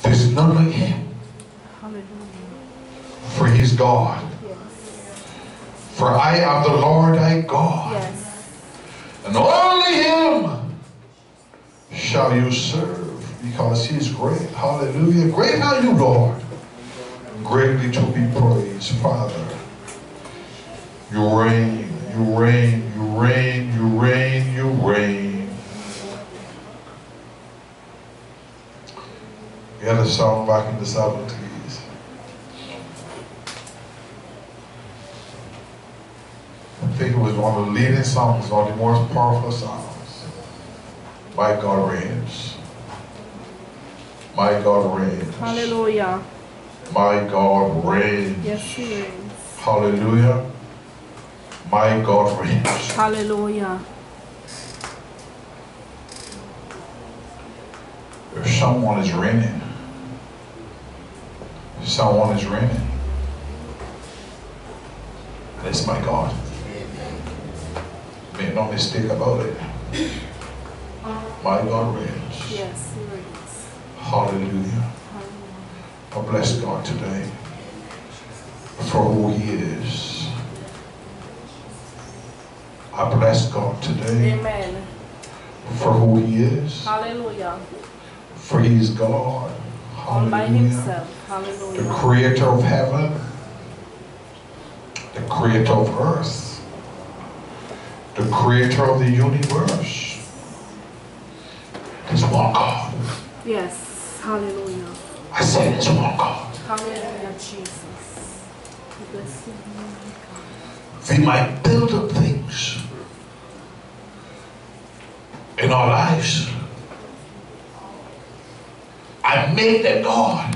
There's none like him. For he is God. For I am the Lord thy God. And only him shall you serve, because he is great. Hallelujah. Great are you, Lord. Greatly to be praised, Father. You reign, you reign, you reign, you reign, you reign. We had a song back in the 70s. I think it was one of the leading songs, one of the most powerful songs. My God reigns. My God reigns. Hallelujah. My God reigns. Yes, he reigns. Hallelujah. My God reigns. Hallelujah. If someone is reigning, someone is reigning. And it's my God. Make no mistake about it. My God reigns. Yes, he reigns. Hallelujah. I bless God today for who he is. I bless God today. Amen. For who he is. Hallelujah. For he is God. All by Hallelujah. himself. Hallelujah. The creator of heaven. The creator of earth. The creator of the universe. There's one God. Yes. Hallelujah. I said there's one God. Hallelujah, Jesus. We bless you. We might build up things in our lives and make them God.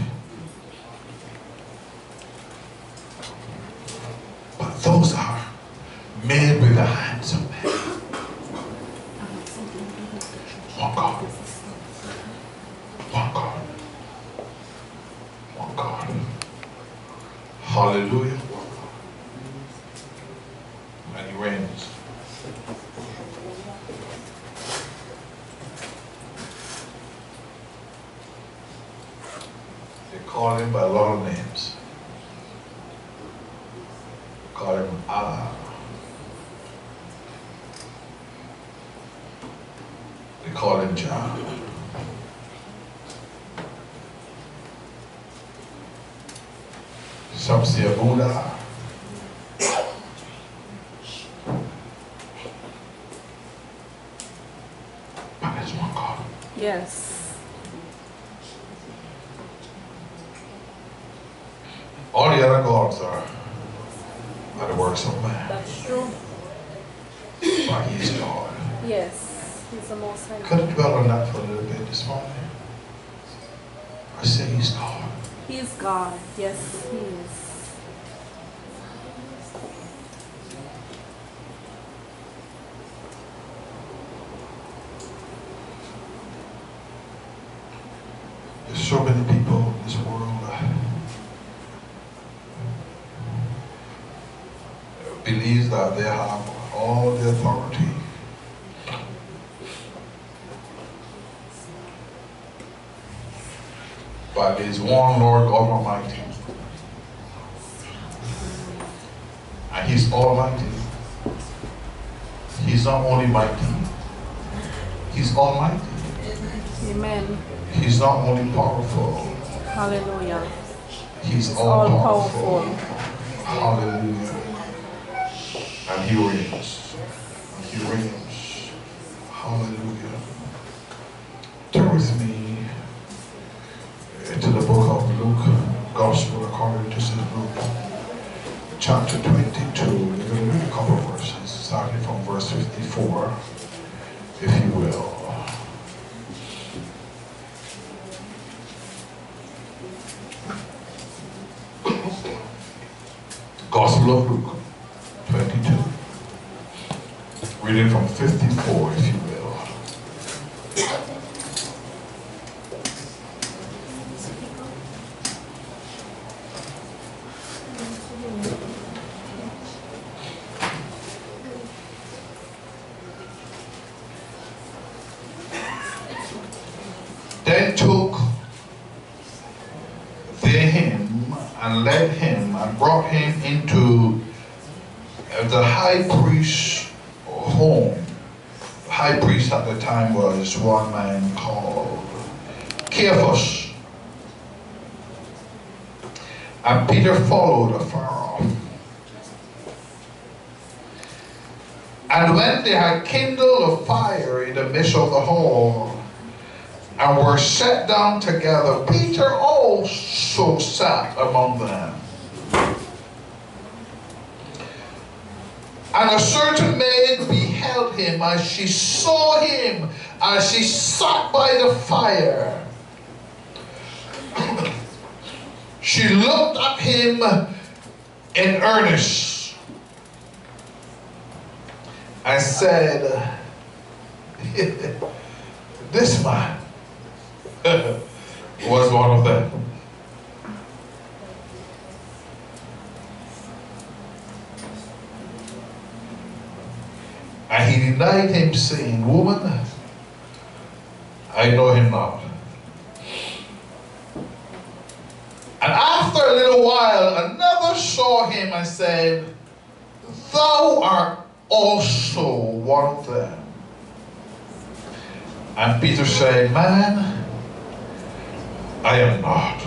But those are made with the hands of men. One God. One God. One God. Hallelujah. And he reigns. They call him by a lot of names. Call him Allah. They call him Jah. Some say Buddha. But there's one God. Yes. All the other gods are the works of man. That's true. But he is God. Yes. He's the most high. Could have dwell on that for a little bit this morning. I say he's God. He's God. Yes, he is. There's so many people in this world believes that they have all the authority. But there's one Lord God Almighty. And he's almighty. He's not only mighty, he's almighty. Amen. He's not only powerful, Hallelujah. he's All all powerful. Hallelujah. And he reigns. And he reigns. Hallelujah. Turn with me to the book of Luke, Gospel according to St. Luke, chapter 22. We're going to read a couple of verses, starting from verse 54, if you will. Gospel of Luke, 22. Reading from 54, if you will. Then took and led him and brought him into the high priest's home. The high priest at the time was one man called Caiaphas. And Peter followed afar off. And when they had kindled a fire in the midst of the hall, and were set down together, Peter also sat among them. And a certain maid beheld him as she saw him, as she sat by the fire. She looked at him in earnest and said, this man was one of them. And he denied him, saying, woman, I know him not. And after a little while, another saw him and said, thou art also one of them. And Peter said, man, I am not.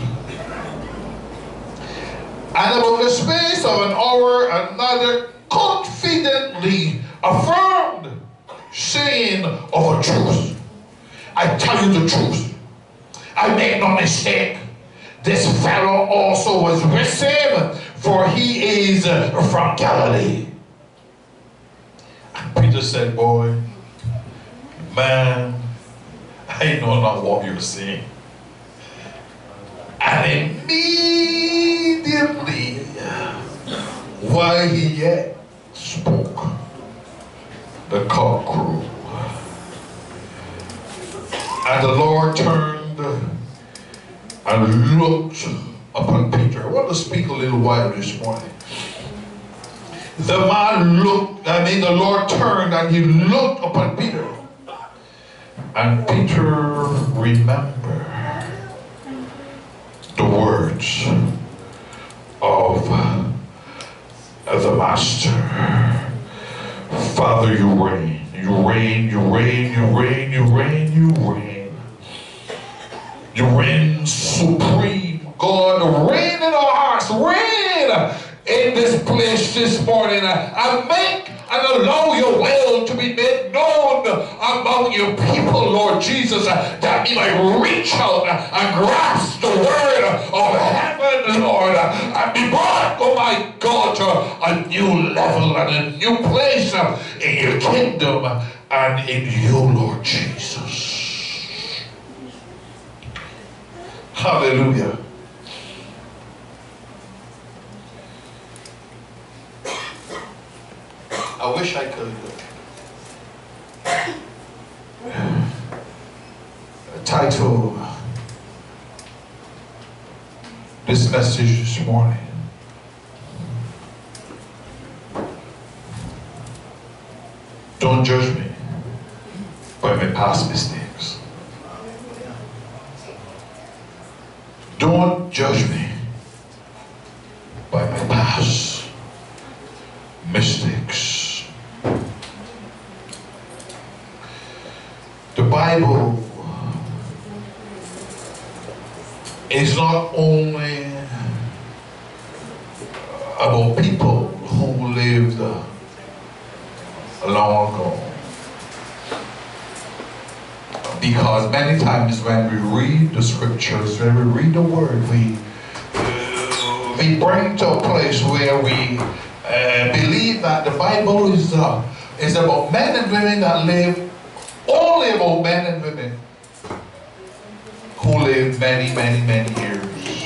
And about the space of an hour, another confidently affirmed, saying, of a truth, I tell you the truth, I make no mistake, this fellow also was with him, for he is from Galilee. And Peter said, boy, man, I know not what you're saying. And immediately, while he yet spoke, the cock crew. And the Lord turned and looked upon Peter. I want to speak a little while this morning. The Lord turned and he looked upon Peter. And Peter remembered the words of the Master. Father, you reign, you reign, you reign, you reign, you reign, you reign. You reign supreme. God, reign in our hearts, reign in this place this morning, and make and allow your will to be made known among your people, Lord Jesus, that we might reach out and grasp the word of heaven, Lord, and be brought, oh my God, to a new level and a new place in your kingdom and in you, Lord Jesus. Hallelujah. I wish I could title this message this morning, don't judge me by my past mistakes. Don't judge me by my past mistakes. The Bible is not only about people who lived long ago, because many times when we read the scriptures, when we read the word, we bring to a place where we believe that the Bible is about men and women that live, only about men and women who lived many, many, many years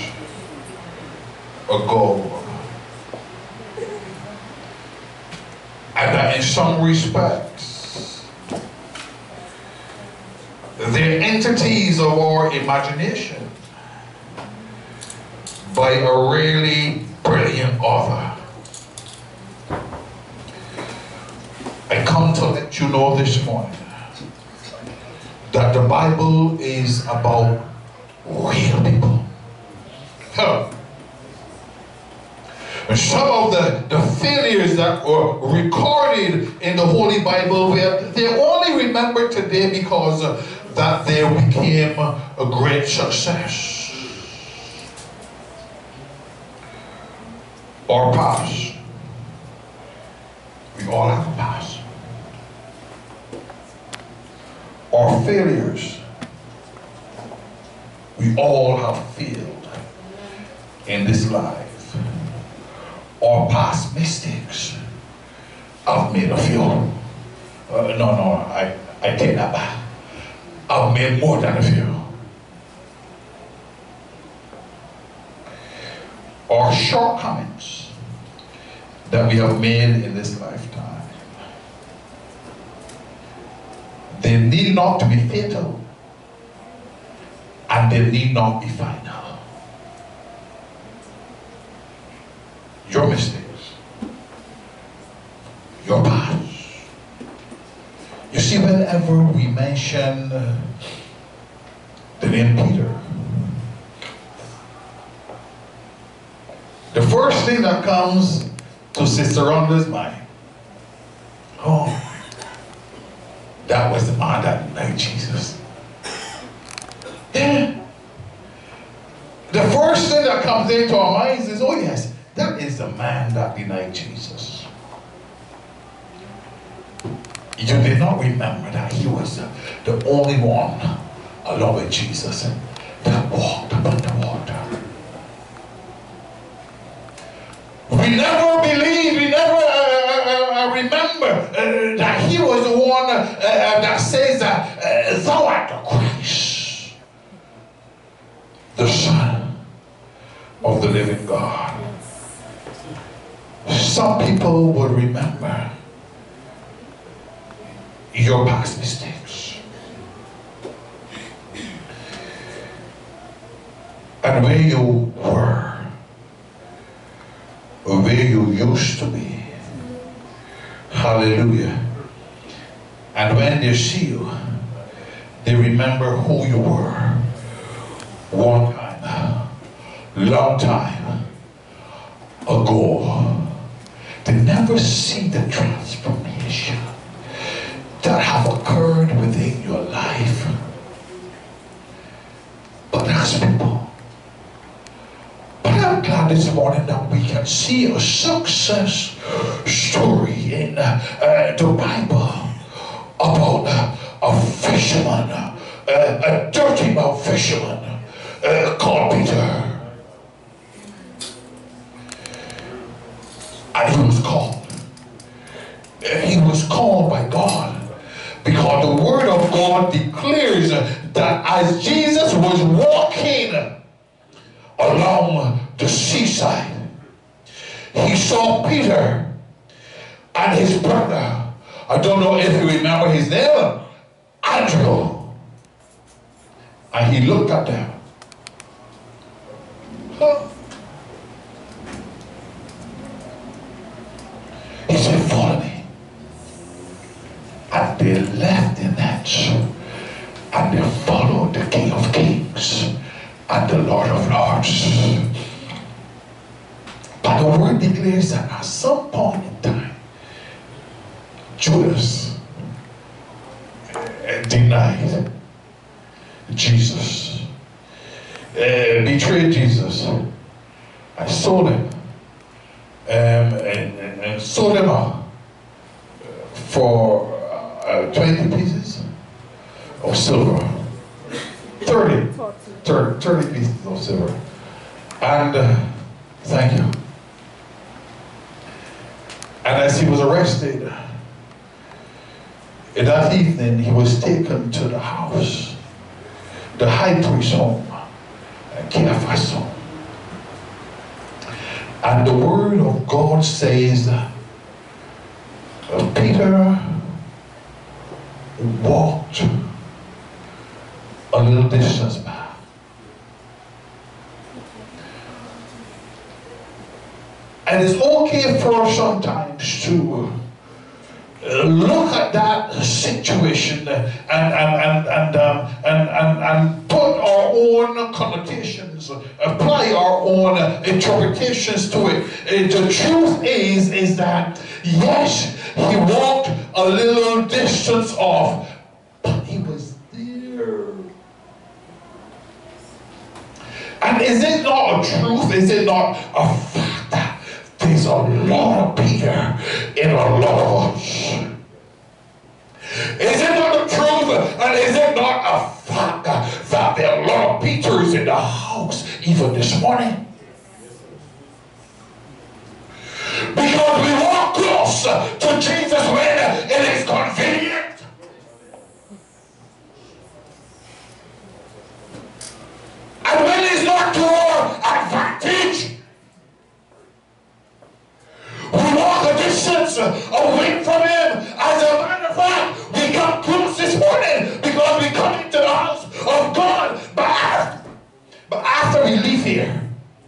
ago. And that in some respects, they're entities of our imagination by a really brilliant author. I come to let you know this morning that the Bible is about real people. And some of the failures that were recorded in the Holy Bible, they're only remembered today because that they became a great success. Our past. We all have a past. Our failures. We all have failed in this life. Our past mistakes. I've made a few. I take that back. I've made more than a few. Our shortcomings that we have made in this lifetime, they need not to be fatal, and they need not be final. Your mistakes, your past. You see, whenever we mention the name Peter, the first thing that comes to Sister Rhonda's mind, oh, that was the man that denied Jesus. Yeah. The first thing that comes into our minds is, oh yes, that is the man that denied Jesus. You did not remember that he was the only one along with Jesus that walked upon the water. We never believe, we never remember that he was the one that says that thou art the Christ, the Son of the living God. Some people will remember your past mistakes and where you were, or where you used to be. Hallelujah. And when they see you, they remember who you were one time, long time ago. They never see the transformation that have occurred within your life. But that's people. But I'm glad this morning that we can see a success story in the Bible about a fisherman, a dirty mouth fisherman called Peter. And he was called. He was called by God because the word of God declares that as Jesus was walking along the seaside, he saw Peter and his brother. I don't know if you remember his name, Andrew. And he looked at them. Huh? He said, follow me. And they left the nets and they followed the King of Kings and the Lord of Lords. But the word declares that at some point in time, Judas denied Jesus, betrayed Jesus, and sold him, and sold him out for 20 pieces of silver, 30 pieces of silver. And thank you. And as he was arrested, that evening he was taken to the house, the high priest's home, Caiaphas' home. And the word of God says Peter walked a little distance back. And it's okay for us sometimes to look at that situation and put put our own connotations, apply our own interpretations to it. The truth is that, yes, he walked a little distance off, but he was there. And is it not a truth? Is it not a fact that there's a lot of Peter in a lot of us? Is it not the truth, and is it not a fact that there are a lot of Peters in the house even this morning? Because we walk close to Jesus when it is convenient. And when it's not to our advantage, we walk a distance away from him. As a matter of fact, we come close this morning because we come into the house of God. But after we leave here,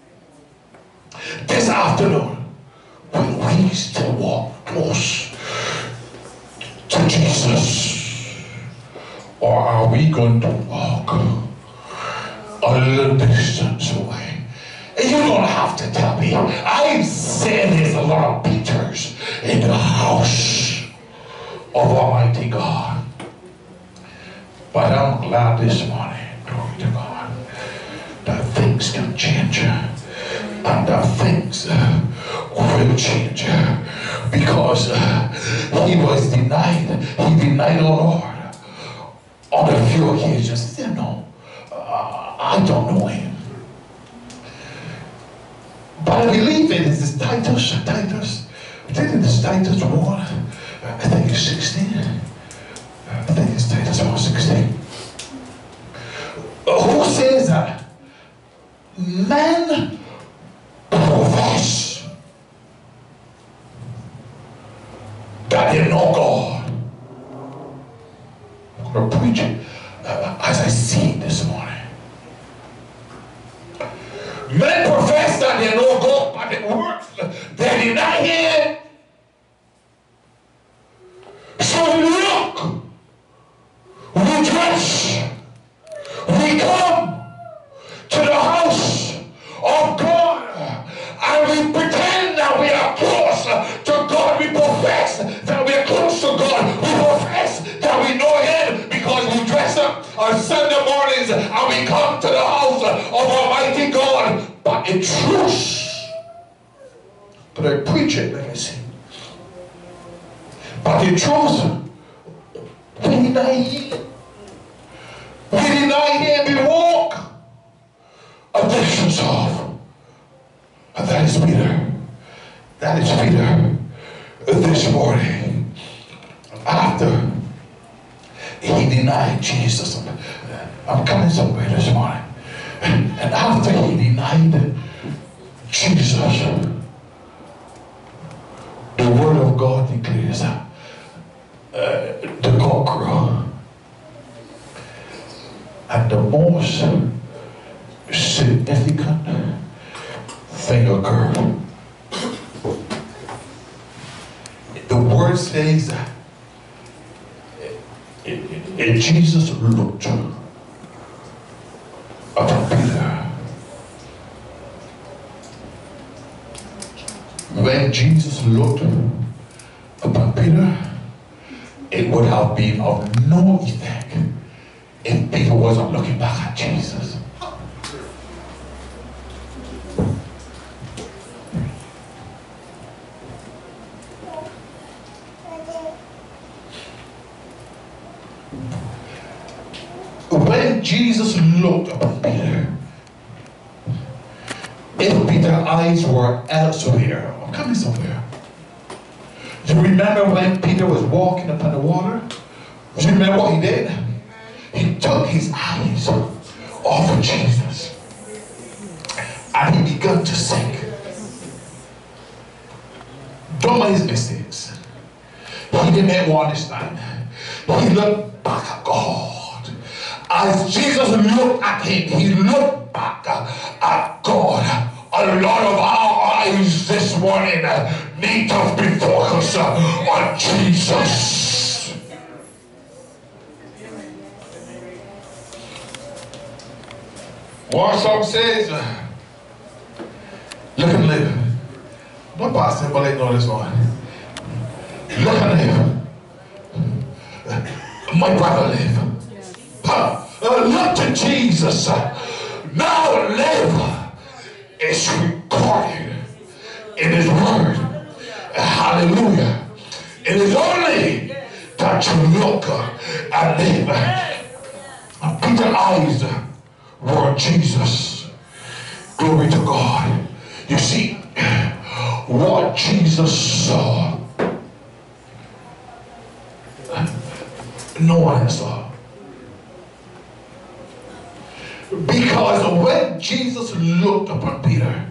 this afternoon, will we still walk close to Jesus? Or are we going to walk a little distance away? You don't have to tell me. I said there's a lot of Peters in the house of Almighty God. But I'm glad this morning, glory to God, that things can change. And that things will change. Because he was denied. He denied the Lord on a few occasions. He said, no, I don't know him. But I believe it is this Titus. I think it's Titus 1. I think it's 16. I think it's Titus 1:16. Who says that men profess that they know God? I'm going to preach it as I see it this morning. Men profess that they know God, but it works. They deny him. So look, we dress, we come to the house of God, and we pretend that we are close to God. We profess that we are close to God. We profess that we know him because we dress up on Sunday mornings and we come to the house of Almighty God. But in truth, but I preach it like I say. But in truth, we deny him. We deny him. We walk a distance off. And that is Peter. That is Peter this morning. After he denied Jesus. I'm coming somewhere this morning. And after he denied Jesus, the word of God declares the cock crow. And the most significant thing occurred. The word says that Jesus looked upon Peter. When Jesus looked upon Peter, it would have been of no effect if Peter wasn't looking back at Jesus. When Jesus looked upon Peter, if Peter's eyes were elsewhere, I'm coming somewhere. You remember when Peter was walking upon the water? You remember what he did? He took his eyes off of Jesus and he began to sink. Don't make his mistakes. He didn't make one this time. He looked back at God. As Jesus looked at him, he looked back at God. A lot of our eyes this morning need to be focused on Jesus. One song says, look and live. No pastor, but I know this one. Look and live. My brother live. Look to Jesus. Now live. It's recorded in His Word. Hallelujah. It is only that you look and live. And Peter's eyes were on Jesus. Glory to God. You see, what Jesus saw, no one else saw. Because when Jesus looked upon Peter,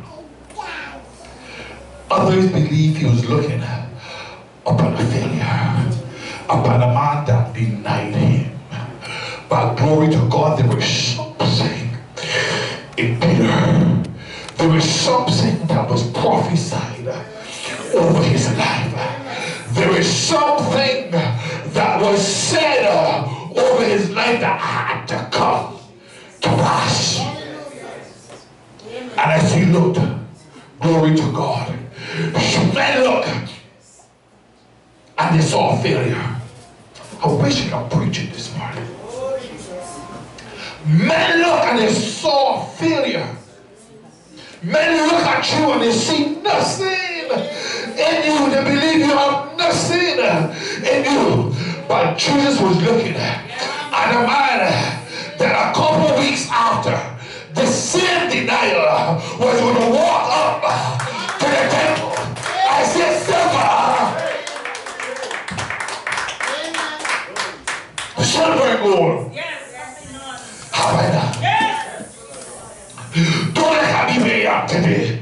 others believe He was looking upon a failure, upon a man that denied Him. But glory to God, there was something in Peter. There was something that was prophesied over his life. There is something that was said over his life that had to come to pass. And as he looked, glory to God, men looked and they saw failure. I wish I could preach it this morning. Men look and they saw failure. Men look at you and they see nothing in you. They believe you have nothing in you. But Jesus was looking at a man that a couple of weeks after the same denial was going to walk up to the temple. I said, silver and gold. How about that? Don't let me be up today.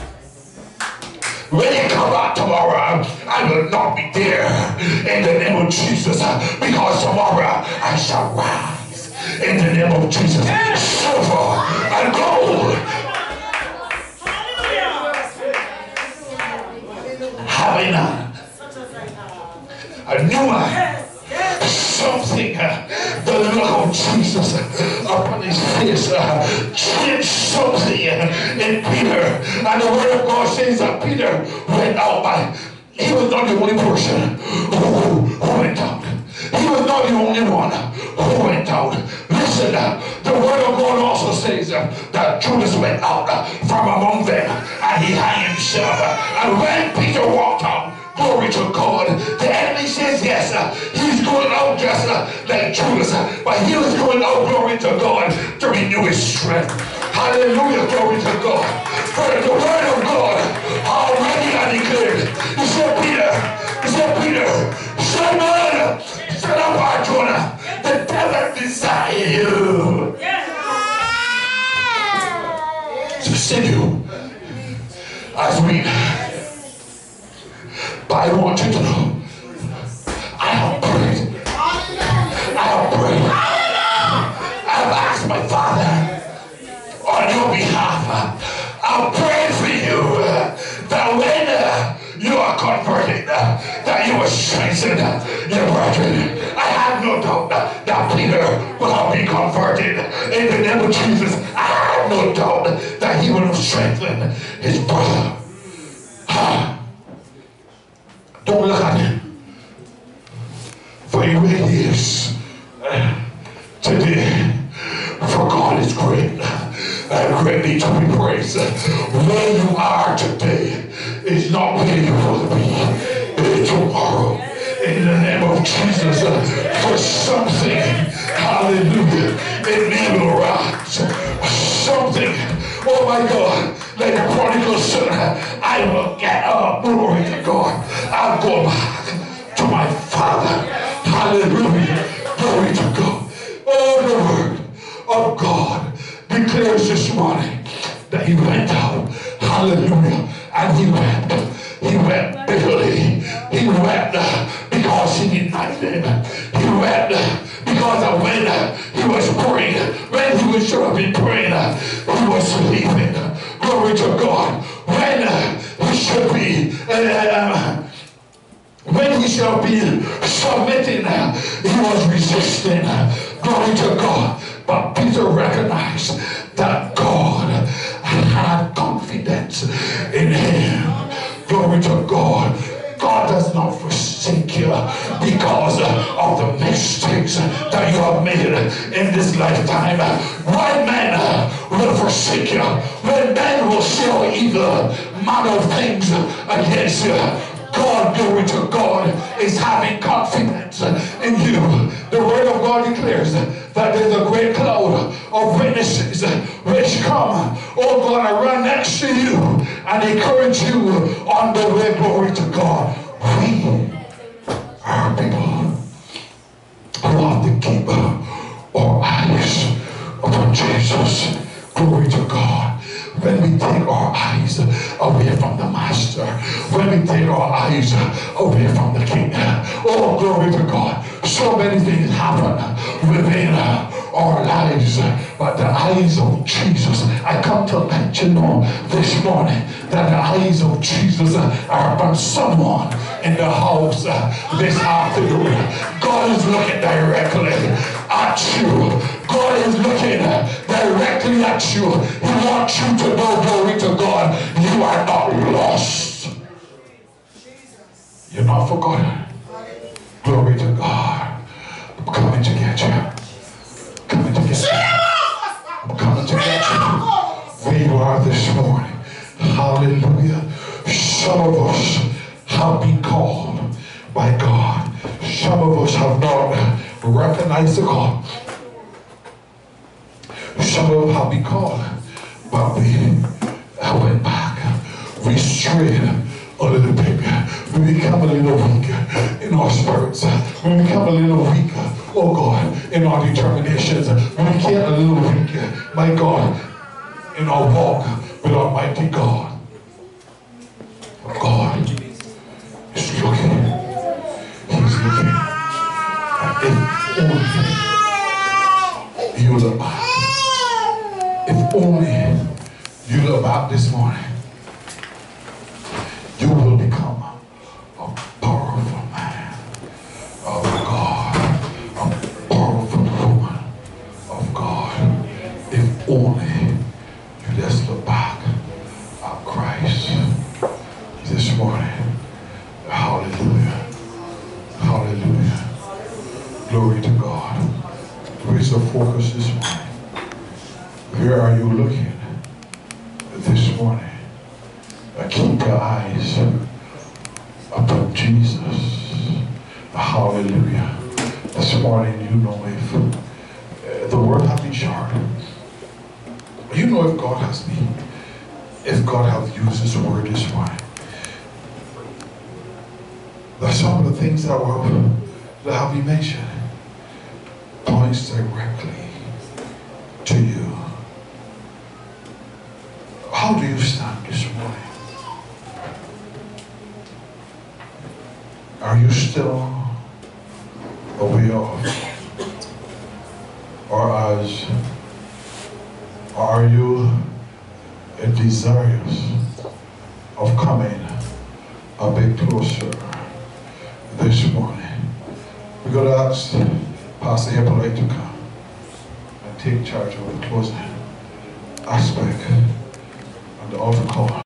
When you come out tomorrow, I will not be there in the name of Jesus, because tomorrow I shall rise in the name of Jesus. Silver and gold. Having a new something, the look of Jesus upon his face changed something in Peter. And the word of God says that Peter went out by, he was not the only person who went out. He was not the only one who went out. Listen, the word of God also says that Judas went out from among them and he hung himself. And when Peter walked out, glory to God, the enemy says yes, he's going out just like Judas, but he was going out, glory to God, to renew his strength. Hallelujah, glory to God. For the word of God already I declared. He said, Peter, Simon, son of Jonah, the devil desire you to send you as we. But I want you to know, I have prayed. I have asked my Father on your behalf. I've prayed for you that when you are converted, that you will strengthen your brethren. I have no doubt that Peter will have been converted in the name of Jesus. I have no doubt that he will have strengthened his brother. Don't look at him, for he really is today. For God is great and greatly to be praised. Where you are today is not where you will be tomorrow. In the name of Jesus, for something, hallelujah, it will rise. Something, oh my God, like the prodigal son, I will get up, glory to God. I'll go back to my Father. Hallelujah, glory to God. Oh, the word of God declares this morning that he went out, hallelujah, and he wept bitterly. He wept because he denied him. He wept because when he was praying, when he should have been praying, he was sleeping. Glory to God. When he should be submitting, he was resisting. Glory to God. But Peter recognized that Glory to God. God does not forsake you because of the mistakes that you have made in this lifetime. When men will forsake you, when men will show evil manner of things against you, God, glory to God, is having confidence in you. The word of God declares that there's a great cloud of witnesses which come, oh God, and run next to you and encourage you on the way. Glory to God. We are people who have to keep our eyes upon Jesus. Glory to God. When we take our eyes away from the Master, when we take our eyes away from the King, oh, glory to God, so many things happen within our lives, but the eyes of Jesus, I come to let you know this morning that the eyes of Jesus are upon someone in the house this afternoon. God is looking directly at you. God is looking directly at you. He wants you to know, glory to God, you are not lost. You're not forgotten. Glory to God. I'm coming to get you. Coming to get you. I'm coming to get you. Where you are this morning. Hallelujah. Some of us have been called by God. Some of us have not recognized the call. Some of us have been called, but we went back. We strayed a little bit. We become a little weaker in our spirits. We become a little weaker, oh God, in our determinations. We became a little weaker, my God, in our walk with Almighty God. God is looking. He's looking. And if only you look back. If only you look back this morning, you will become a powerful man of God, a powerful woman of God. If only you just look back at Christ this morning. Hallelujah. Hallelujah. Glory to God. Where's the focus this morning? Where are you looking this morning? Keep your eyes upon Jesus. Hallelujah. This morning, you know if the word has been short. You know if God has used His word this morning. That some of the things that have been mentioned points directly to you. How do you stand this morning? Are you still aware of, or are you desirous of coming a bit closer this morning? We're going to ask Pastor Hippolyte to come and take charge of the closing aspect of the altar call.